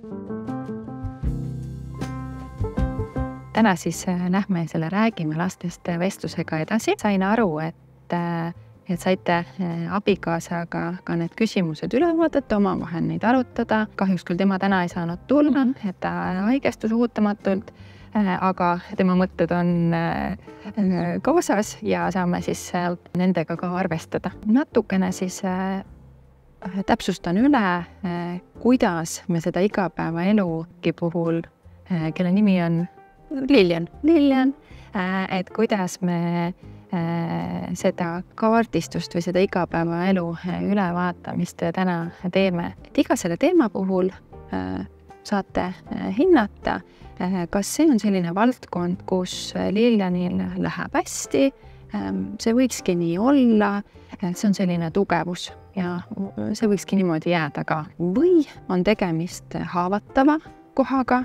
Täna siis lähme selle Räägime lastest vestlusega edasi. Sain aru, et saite abikaasaga ka need küsimused üle vaadata, omavahel neid arutada. Kahjuks küll tema täna ei saanud tulla, et ta haigestus ootamatult, aga tema mõtted on kaasas ja saame siis nendega ka arvestada. Natukene siis täpsustan üle, kuidas me seda igapäevaelugi puhul, kelle nimi on Lilian, et kuidas me seda kaardistust või seda igapäevaelu ülevaatamist täna teeme. Et iga selle teema puhul saate hinnata, kas see on selline valdkond, kus Lilianil läheb hästi, see võikski nii olla, see on selline tugevus ja see võikski niimoodi jääda ka. Või on tegemist haavatava kohaga,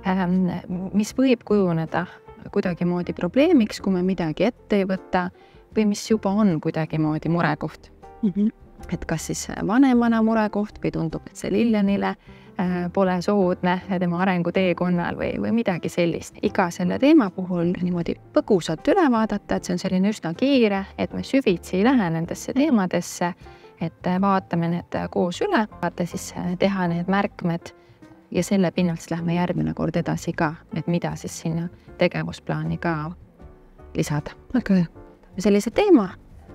mis võib kujuneda kuidagimoodi probleemiks, kui me midagi ette ei võta, või mis juba on kuidagimoodi murekoht. Et kas siis vanemana murekoht või tundub, et see Lilianile pole soodne tema arenguteekonnal või midagi sellist. Iga selle teema puhul niimoodi põgusalt üle vaadata, et see on selline üsna kiire, et me süvitsi ei lähe nendesse teemadesse, et vaatame need koos üle, vaata siis teha need märkmed ja selle pinnalt siis lähme järgmine kord edasi ka, et mida siis sinna tegevusplaani ka lisada. Okay. Sellise teema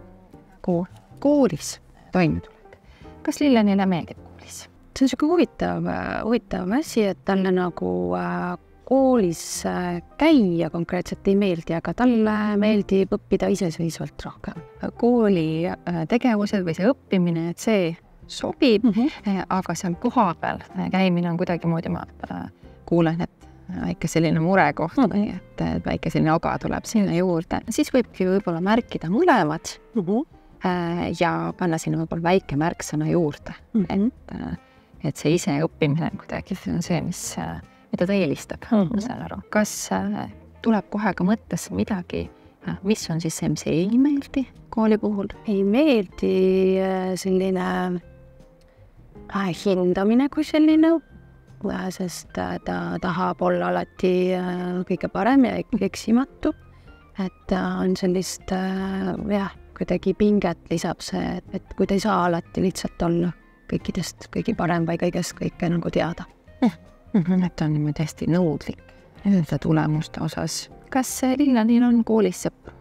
koolis toimetulek. Kas Lilianile meeldib koolis? See on selline huvitav asi, et talle nagu koolis käia konkreetselt ei meeldi, aga talle meeldib õppida iseseisvalt rohkem. Kooli tegevused või see õppimine, et see sobib, aga seal koha peal käimine on kuidagimoodi, ma kuulen, et väike selline murekoht, et väike selline aga tuleb sinna juurde. Siis võibki võib-olla märkida mõlemad ja panna sinna võib-olla väike märksõna juurde. Et see ise õppimine kuidagi on see, mida ta eelistab. Ma saan aru. Kas tuleb kohe ka mõttesse midagi, mis on siis see, mis ei meeldi kooli puhul? Ei meeldi selline hindamine kui selline, sest ta tahab olla alati kõige parem ja eksimatu. Et on sellist, kuidagi pinget lisab see, et kui ta ei saa alati lihtsalt olla kõikidest kõigi parem või kõigest kõike nagu teada. Et on niimoodi hästi nõudlik nende tulemuste osas. Kas Lilianil on koolis sõpru?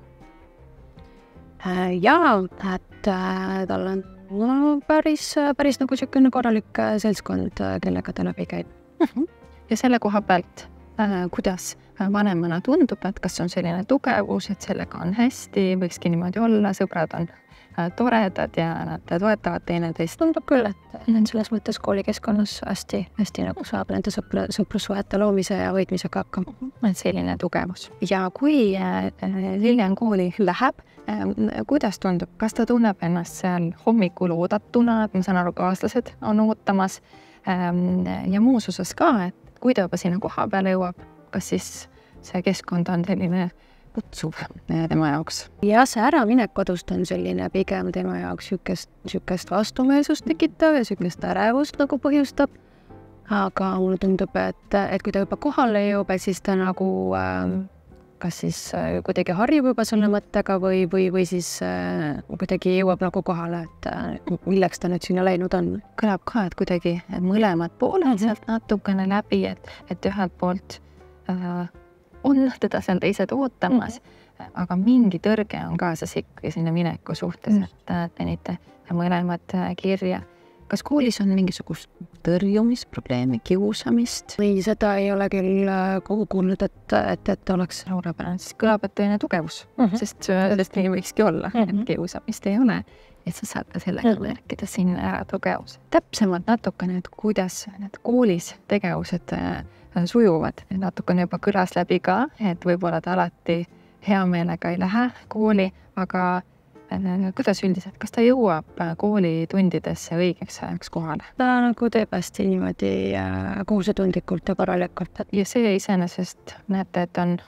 Jaa, et tal on päris nagu selline korralik seltskond, kellega ta läbi käib. Ja selle koha pealt, kuidas vanemana tundub, et kas on selline tugevus, et sellega on hästi, võikski niimoodi olla, sõbrad on toredad ja nad toetavad teineteist. Tundub küll, et selles mõttes koolikeskkonnas hästi nagu saab nende sõprussuhete loomise ja hoidmisega hakkama. Et selline tugevus. Ja kui Lilian kooli läheb, kuidas tundub? Kas ta tunneb ennast seal hommikul oodatuna, et ma saan aru, kaaslased on ootamas ja muus osas ka, et kui ta juba sinna koha peale jõuab, kas siis see keskkond on selline kutsuv tema jaoks? Ja see äraminek kodust on selline pigem tema jaoks sükest vastumeelsust tekitav ja sükest ärevust nagu põhjustab. Aga mulle tundub, et kui ta juba kohale jõub, siis ta nagu kas siis kuidagi harjub juba selle mõttega või siis kuidagi jõuab nagu kohale, et milleks ta nüüd sinna läinud on. Kõlab ka, et kuidagi mõlemad pooled sealt natukene läbi, et ühelt poolt on teda seal teised ootamas, aga mingi tõrge on kaasas ikkagi sinna mineku suhtes, et tenite mõlemad kirja. Kas koolis on mingisugust tõrjumisprobleemi, kiusamist? Või seda ei ole küll kogu kuulnud, et oleks suurepärane. Siis kõlab, et tõene tugevus, sest nii võikski olla, et kiusamist ei ole. Et sa saate sellega märkida sinna ära tugevus. Täpsemalt natukene, et kuidas need koolis tegevused sujuvad. Natukene juba kõlas läbi ka, et võib-olla ta alati hea meelega ei lähe kooli, aga kuidas üldiselt, kas ta jõuab koolitundidesse õigeks ajaks kohale? Ta nagu teeb hästi niimoodi kohusetundlikult ja korralikult. Ja see iseenesest näete, et on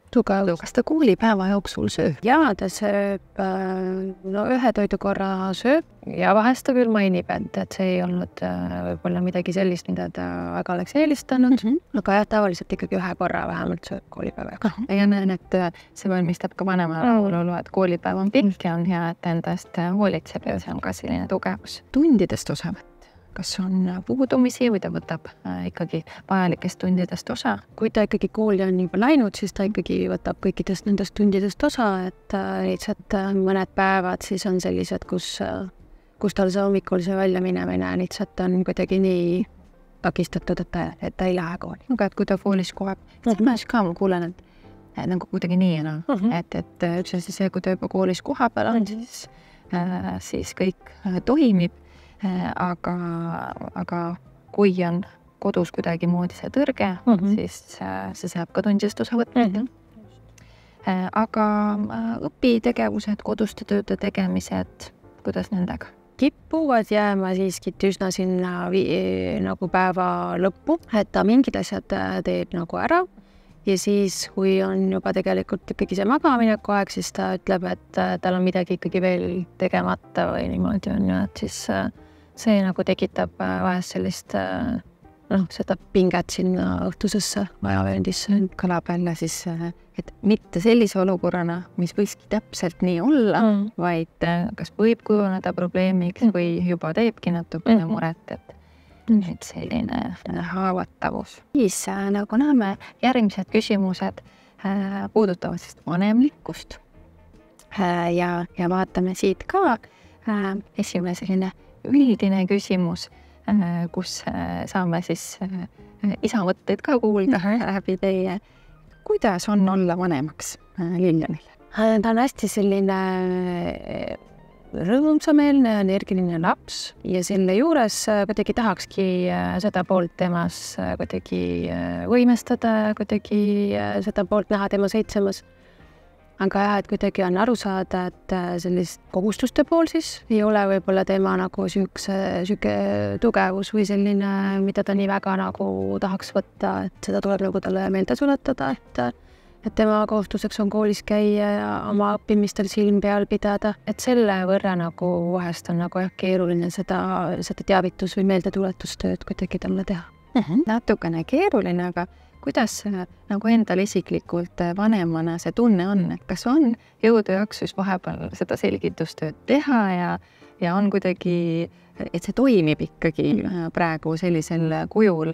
tugev. Kas ta koolipäeva jooksul sööb? Jaa, ta sööb, no 1 toidukorra sööb ja vahest ta küll mainib, et see ei olnud võib-olla midagi sellist, mida ta väga oleks eelistanud, aga jah, tavaliselt ikkagi 1 korra vähemalt sööb koolipäeva jooksul. Ja näen, et see valmistab ka vanema rahulolu, et koolipäev on pikk ja on hea, et endast hoolitseb ja see on ka selline tugevus. Tundidest osavõtt. Kas on puudumisi või ta võtab ikkagi vajalikest tundidest osa? Kui ta ikkagi kooli on juba läinud, siis ta ikkagi võtab kõikidest nendest tundidest osa, et lihtsalt mõned päevad siis on sellised, kus tal see hommikul see välja minemine lihtsalt on kuidagi nii takistatud, et ta ei lähe kooli. Aga et kui ta koolis kohab, siis ka ma kuulen, et nagu kuidagi nii enam, et üks asi see, kui ta juba koolis koha peal on, siis kõik toimib. Aga kui on kodus kuidagi moodi see tõrge, siis see saab ka tundidest osa võtta. Aga õpitegevused, koduste tööde tegemised, kuidas nendega? Kippuvad jääma siiski üsna sinna nagu päeva lõppu, et ta mingid asjad teeb nagu ära ja siis, kui on juba tegelikult ikkagi see magamineku aeg, siis ta ütleb, et tal on midagi ikkagi veel tegemata või niimoodi on ju, et siis see nagu tekitab vahest sellist seda pinget sinna õhtusesse ajavööndisse. Kõlab jälle siis, et mitte sellise olukorrana, mis võiski täpselt nii olla, vaid kas võib kujuneda probleemiks või juba teebki natukene muret, et selline haavatavus. Siis nagu näeme, järgmised küsimused puudutavad siis vanemlikkust ja vaatame siit ka esimene selline üldine küsimus, kus saame siis isa mõtteid ka kuulda läbi teie. Kuidas on olla vanemaks Liljanil? Ta on hästi selline rõõmsameelne, energiline laps ja selle juures kuidagi tahakski seda poolt temas kuidagi võimestada, kuidagi seda poolt näha tema seitsemas. Aga jah, et kuidagi on aru saada, et sellist kohustuste pool siis ei ole võib-olla tema nagu süke tugevus või selline, mida ta nii väga nagu tahaks võtta, et seda tuleb nagu talle meelde tuletada, et tema kohustuseks on koolis käia ja oma õppimistel silm peal pidada, et selle võrra nagu vahest on nagu keeruline seda teavitus- või meeldetuletustööd kuidagi talle teha. Natukene keeruline, aga kuidas nagu endal isiklikult vanemana see tunne on, et kas on jõudu jaksus vahepeal seda selgitustööd teha ja on kuidagi, et see toimib ikkagi praegu sellisel kujul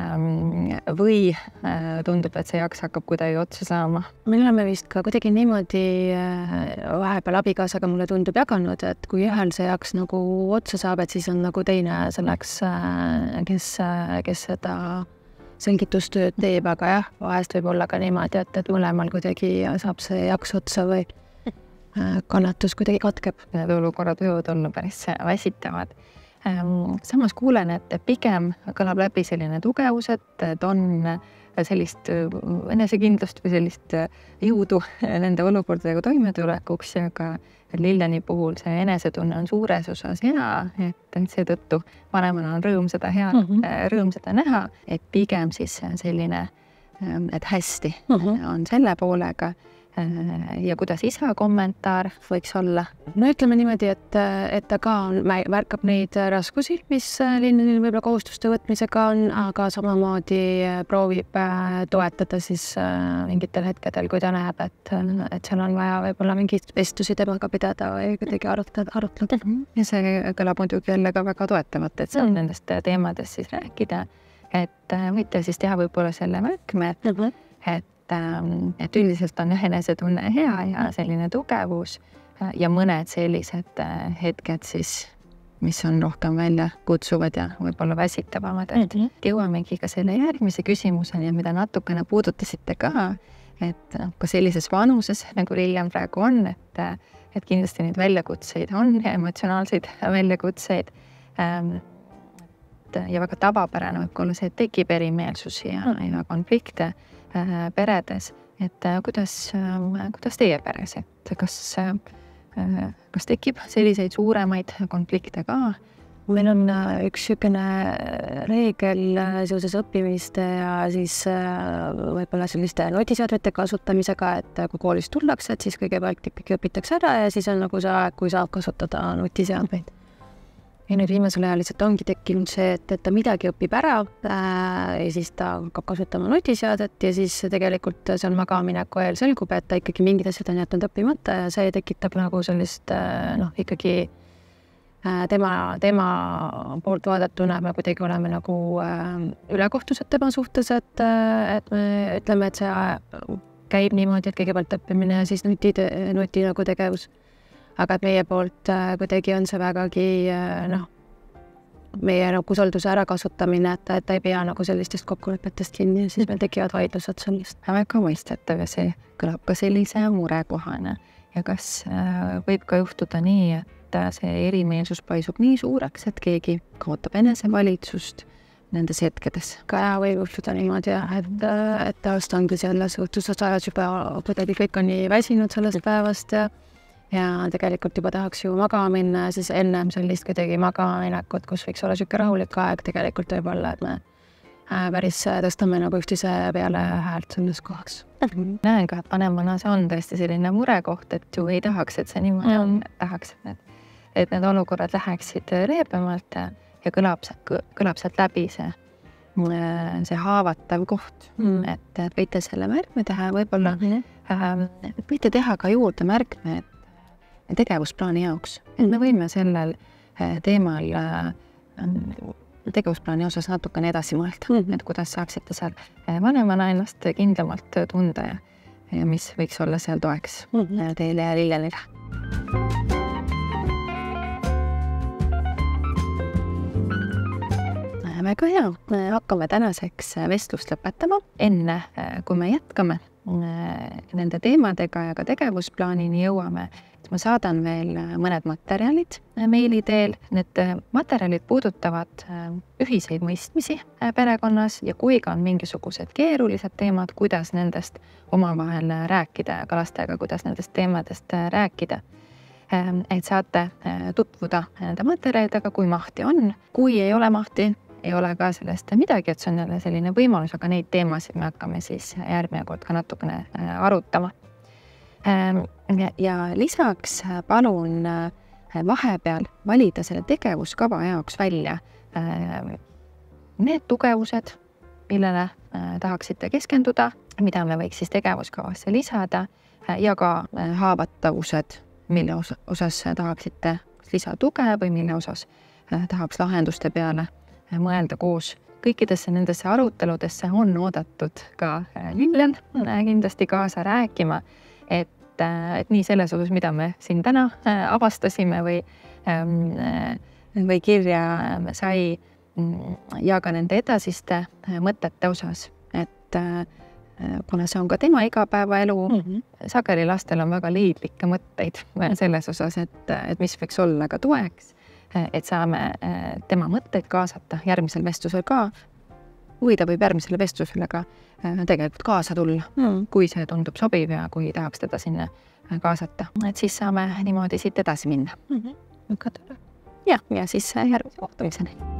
või tundub, et see jaks hakkab kuidagi otsa saama? Me oleme vist ka kuidagi niimoodi vahepeal abikaasaga mulle tundub jaganud, et kui ühel see jaks nagu otsa saab, et siis on nagu teine selleks, kes seda selgitustööd teeb, aga jah, vahest võib olla ka niimoodi, et mõlemal kuidagi saab see jaks otsa või kannatus kuidagi katkeb. Need olukorrad võivad olla päris väsitavad. Samas kuulen, et pigem kõlab läbi selline tugevus, et on sellist enesekindlust või sellist jõudu nende olukordadega toimetulekuks ja ka Liljani puhul see enesetunne on suures osas hea, et seetõttu vanemana on rõõm seda näha, et pigem siis selline, et hästi on selle poolega. Ja kuidas isa kommentaar võiks olla? No ütleme niimoodi, et ta ka märkab neid raskusi, mis Liljanil võib-olla kohustuste võtmisega on, aga samamoodi proovib toetada siis mingitel hetkedel, kui ta näeb, et seal on vaja võib-olla mingeid vestlusi temaga pidada või kuidagi arutleda. Ja see kõlab muidugi jälle ka väga toetavat, et saab nendest teemadest siis rääkida, et võite siis teha võib-olla selle märkme, et üldiselt on enesetunne hea ja selline tugevus ja mõned sellised hetked siis, mis on rohkem välja kutsuvad ja võib-olla väsitavamad. Jõuamegi ka selle järgmise küsimuseni, mida natukene puudutasite ka, et ka sellises vanuses, nagu Liljan praegu on, et kindlasti neid väljakutseid on ja emotsionaalseid väljakutseid. Ja väga tavapärane võib olla see, et tekib erimeelsusi ja konflikte peredes, et kuidas teie peres, et kas tekib selliseid suuremaid konflikte ka meil on üks niisugune reegel seoses õppimiste ja siis võib-olla selliste nutiseadmete kasutamisega, et kui koolist tullakse, et siis kõigepealt ikkagi õpitakse ära ja siis on nagu see aeg, kui saab kasutada nutiseadmeid. Ja nüüd viimasel ajal lihtsalt ongi tekkinud see, et ta midagi õpib ära ja siis ta hakkab kasutama nutiseadet ja siis tegelikult seal magamineku eel selgub, et ta ikkagi mingid asjad on jätnud õppimata ja see tekitab nagu sellist ikkagi tema poolt vaadatuna me kuidagi oleme nagu ülekohtused tema suhtes, et me ütleme, et see käib niimoodi, et kõigepealt õppimine ja siis nuti nagu tegevus. Aga et meie poolt kuidagi on see vägagi meie nagu usalduse ärakasutamine, et ta ei pea nagu sellistest kokkulepetest kinni ja siis meil tekivad vaidlused sellest. Väga mõistetav ja see kõlab ka sellise murekohane. Ja kas võib ka juhtuda nii, et see erimeelsus paisub nii suureks, et keegi kaotab enesevalitsust nendes hetkedes? Ka võib juhtuda niimoodi, et taast ongi selles õhtuses ajas juba kuidagi kõik on nii väsinud sellest päevast ja tegelikult juba tahaks ju magama minna ja siis ennem sellist kuidagi magamaminekut, kus võiks olla niisugune rahulik aeg tegelikult võib-olla, et me päris tõstame nagu üksteise peale häält selles kohaks. Näen ka, et vanemana see on tõesti selline murekoht, et ju ei tahaks, et see niimoodi on, tahaks, et need olukorrad läheksid leebemalt ja kõlab sealt läbi see haavatav koht, et võite selle märkme teha, võib-olla võite teha ka juurde märkme, tegevusplaani jaoks. Et me võime sellel teemal tegevusplaani osas natukene edasi mõelda, et kuidas saaksite seal vanemana ennast kindlamalt tunda ja mis võiks olla seal toeks teile ja Lillelile. Väga hea, me hakkame tänaseks vestlust lõpetama. Enne, kui me jätkame nende teemadega ja ka tegevusplaanini jõuame, ma saadan veel mõned materjalid meili teel. Need materjalid puudutavad ühiseid mõistmisi perekonnas ja kui ka on mingisugused keerulised teemad, kuidas nendest omavahel rääkida ja ka lastega, kuidas nendest teemadest rääkida. Et saate tutvuda nende materjalidega, kui mahti on. Kui ei ole mahti, ei ole ka sellest midagi, et see on jälle selline võimalus, aga neid teemasid me hakkame siis järgmine kord ka natukene arutama. Ja lisaks palun vahepeal valida selle tegevuskava jaoks välja need tugevused, millele tahaksite keskenduda, mida me võiks siis tegevuskavasse lisada ja ka haavatavused, mille osas tahaksite lisatuge või mille osas tahaks lahenduste peale mõelda koos. Kõikidesse nendesse aruteludesse on oodatud ka Lillen kindlasti kaasa rääkima, et nii selles osas, mida me siin täna avastasime või kirja sai ja ka nende edasiste mõtete osas, et kuna see on ka tema igapäevaelu, sageli lastel on väga leidlikke mõtteid selles osas, et mis võiks olla ka toeks, et saame tema mõtteid kaasata järgmisel vestlusel ka, või ta võib järgmisele vestlusele ka tegelikult kaasa tulla, kui see tundub sobiv ja kui tahaks teda sinna kaasata. Et siis saame niimoodi siit edasi minna. Väga tore. Ja siis järgmise kohtumiseni.